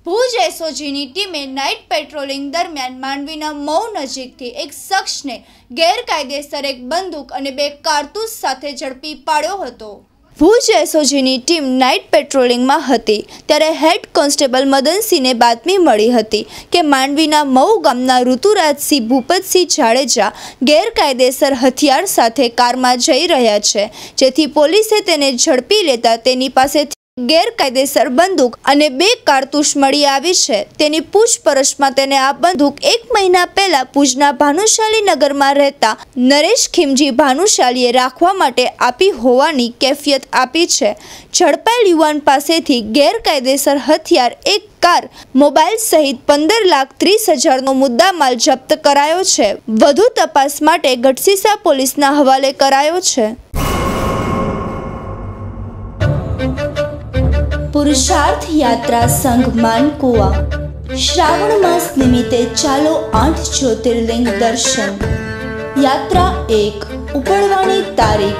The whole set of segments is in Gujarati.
ભુજ એસઓજીની ટીમે નાઇટ પેટ્રોલિંગ દરમિયાન માંડવીના મઉ નજીકથી એક શખ્સને ગેરકાયદેસર એક બંદૂક અને 2 કારતૂસ સાથે ઝડપી પાડ્યો હતો। ભુજ એસઓજીની ટીમ નાઇટ પેટ્રોલિંગમાં હતી ત્યારે હેડ કોન્સ્ટેબલ મદનસિંહને બાતમી મળી હતી કે માંડવીના મઉ ગામના ઋતુરાજસિંહ ભૂપતસિંહ જાડેજા ગેરકાયદેસર હથિયાર સાથે કારમાં જઈ રહ્યા છે, જેથી પોલીસે તેને ઝડપી લેતા તેની પાસેથી ગેરકાયદેસર બંદૂક અને 2 કારતૂસ મળી આવી છે। તેની પૂછપરછમાં તેને આ બંદૂક 1 મહિના પહેલા ભુજના ભાનુશાલી નગરમાં રહેતા નરેશ ખીમજી ભાનુશાલીએ રાખવા માટે આપી હોવાની કેફિયત આપી છે। ઝડપાયેલ યુવાન પાસેથી ગેરકાયદેસર હથિયાર, 1 કાર, મોબાઈલ સહિત 15,30,000નો મુદ્દામાલ જપ્ત કરાયો છે। વધુ તપાસ માટે ગઢસીસા પોલીસના હવાલે કરાયો છે। પુરુષાર્થ યાત્રા સંઘ માનકુવા શ્રાવણ માસ નિમિત્તે ચાલો 8 જ્યોતિર્લિંગ દર્શન। યાત્રા 1 ઉપડવાની તારીખ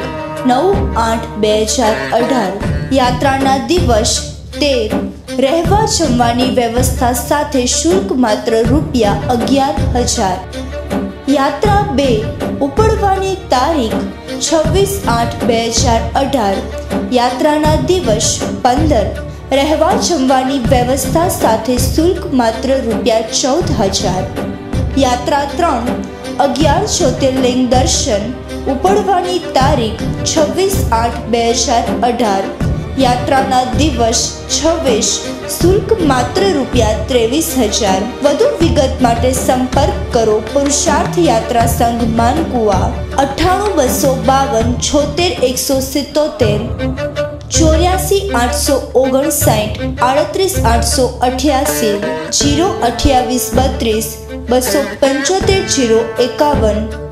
9/8/2018। યાત્રાના દિવસ 13। રહેવા જમવાની વ્યવસ્થા સાથે શુલ્ક માત્ર ₹11,000। યાત્રા 2 ઉપડવાની તારીખ 26/8/2018। યાત્રાના દિવસ 15। રહેવા જમવાની વ્યવસ્થા સાથે શુલ્ક માત્ર ₹14,000। યાત્રા 3 11 જ્યોતિર્લિંગ દર્શન। ઉપડવાની તારીખ 26/8/2018। યાત્રાના દિવસ 26। શુલ્ક માત્ર ₹23,000। વધુ વિગત માટે સંપર્ક કરો પુરુષાર્થ યાત્રા સંઘ માનકુવા 98 222 77 859 38 888 028 32 275 051।